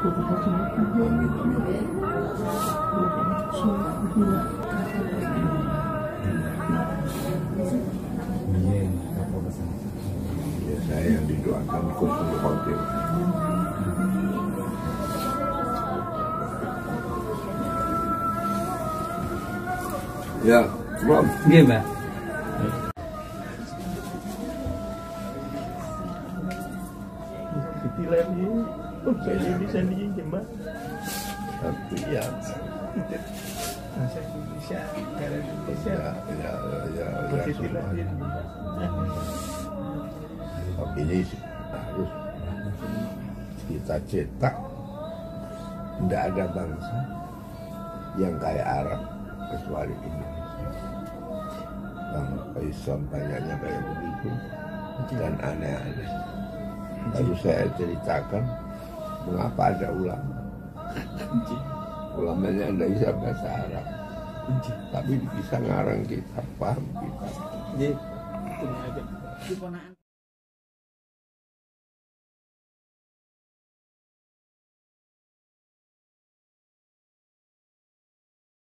Ya, saya yang didoakan khusnul khotimah. Ya, Bang. Iya, Mbak. Ketilan ini, saya bisa diinjam, Mbak. Tapi ya, saya Indonesia, negara Indonesia. Ya, Ketilan ini. Tapi ini harus kita cetak. Tidak ada bangsa yang kayak Arab kecuali Indonesia. Bangsa Islam banyaknya kayak begitu dan aneh-aneh. Lalu saya ceritakan mengapa ada ulama. Ulamanya tidak bisa bahasa Arab, tapi bisa ngarang kitab, paham kitab.